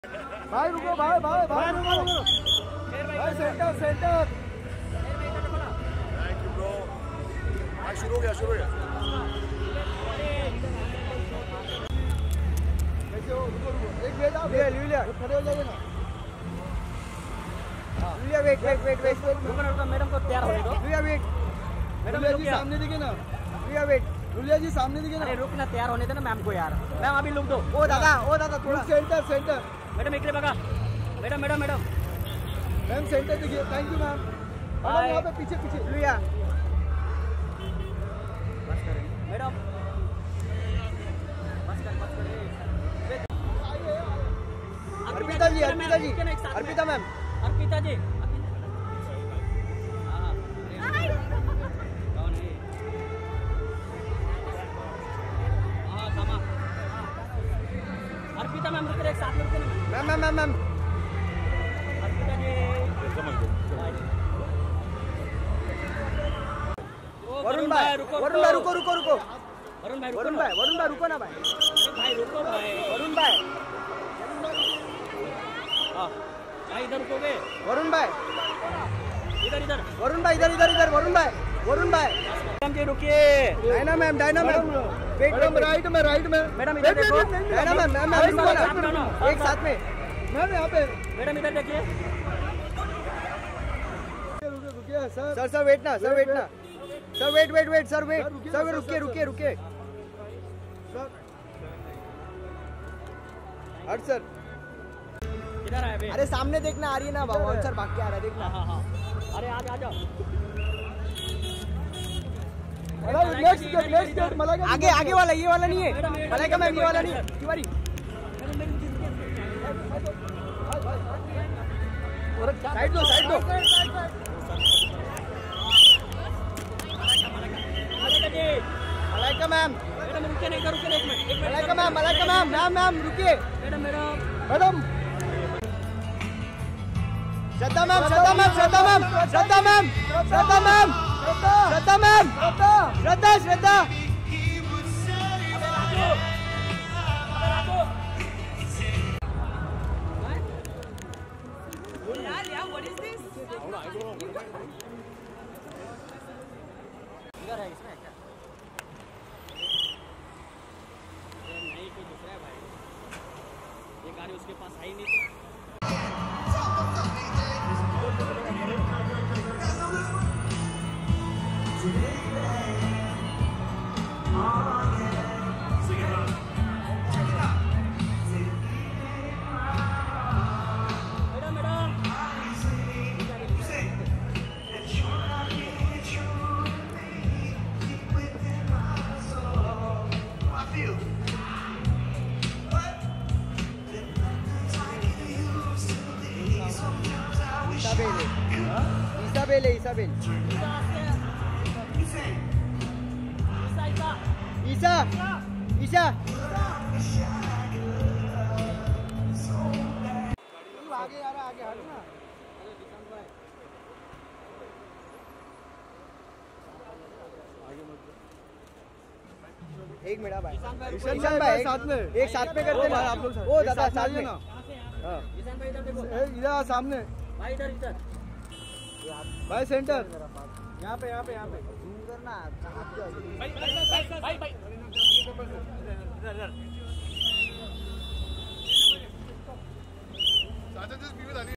भाई रुको भाई भाई भाई रुको भाई centre centre. Thank you bro. भाई शुरू हो गया शुरू हो गया। कैसे हो? रुको रुको एक वेट आप लिया खड़े हो जाइए ना। लिया वेट वेट वेट वेट रुको मैडम को तैयार होने दो। लिया वेट मैडम जी सामने दिखे ना। लिया वेट रुलिया जी सामने दिखे ना। अरे रुक ना तैयार होने दे ना मैम को यार। मैम अभी लुक दो। ओ दादा थोड़ा सेंटर सेंटर। मैडम इकडे बघा। Madam madam madam ma'am centre दिखिए। Thank you ma'am. मैडम यहाँ पे पीछे पीछे लिया। Madam Arpita ji Arpita ma'am Arpita ji Arpita ma'am रुक एक साथ रुक ना मैम अर्पिता जी वरुण भाई रुको रुको वरुण भाई रुको ना भाई। भाई रुको भाई वरुण भाई भाई इधर रुकोगे। वरुण भाई इधर वरुण भाई इधर वरुण भाई मैम जी रुकिए। डायना मैम वेट राइट में मैडम इधर देखो। डायना मैम एक साथ में मैम यहाँ पे मैडम इधर देखिए। रुकिए सर वेट ना सर वेट सर रुकिए हट सर इधर आए बे। अरे सामने देखना आ रही है ना बाबा सर भाग के आ रहा है देखना। हाँ अरे आ जाओ आगे वाला ये वाला नहीं है मलाइका मैम ये वाला नहीं तिवारी। साइड दो मलाइका मैम रुकिए नहीं रुकिए एक मिनट मलाइका मैम रुकिए मैडम श्रद्धा इधर है इसमें क्या नहीं कोई दूसरा है भाई। ये गाड़ी उसके पास है ही नहीं तो Isabel ईशा आगे हट ना। एक मिनट भाई ईशान भाई एक साथ में करते हैं आप लोग। ओ दादा साथ में ना इधर सामने भाई इधर भाई सेंटर यहाँ पे जूम करना भाई Just